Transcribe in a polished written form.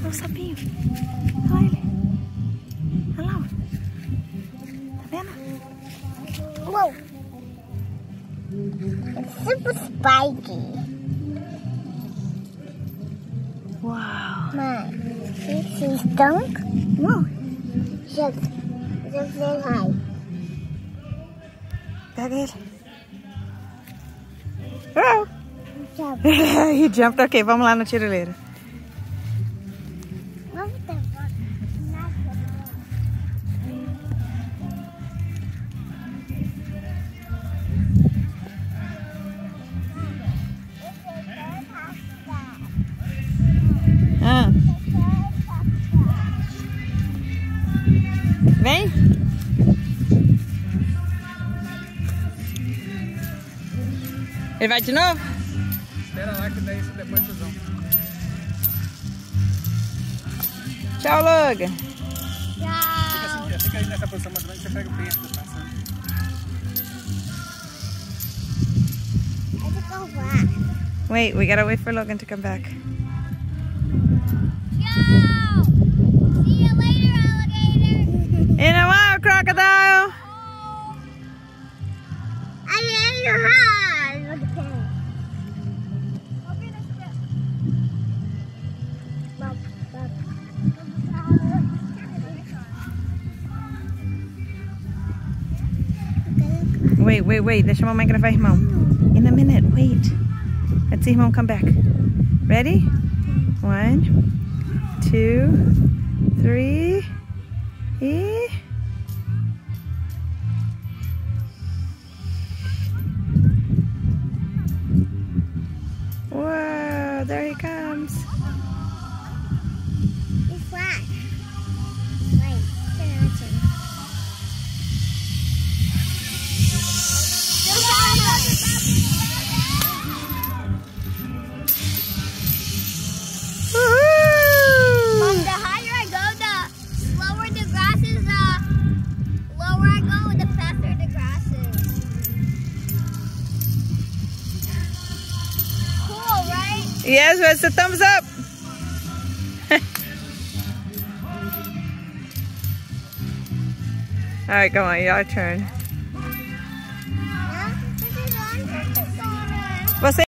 o sapinho. Olha ele. Olha lá. Tá vendo? Uou. It's super spiky. Wow. Mom, she stunk? No. Just say hi. Pega ele. Oh. He jumped. Ok, vamos lá no tirileiro. Ah. Vem. Ele vai de novo? Espera lá que daí depois vocês vão. Tchau, Logan. Fica aí nessa posição mais ou menos, você pega o peixe que tá passando. Wait, we gotta wait for Logan to come back. Ciao! See you later, alligator! In a while, crocodile! I ate your hand! Look at him. Wait. Deixa a mamãe gravar, irmão. In a minute, wait. Let's see irmão come back. Ready? 1, 2, 3. E... Wow, there he comes. He's flat. Wait, Mom, the higher I go, the slower the grass is, lower I go, the faster the grass is. Cool, right? Yes, where's the thumbs up? Alright, come on, your turn. Yeah, this is on. Você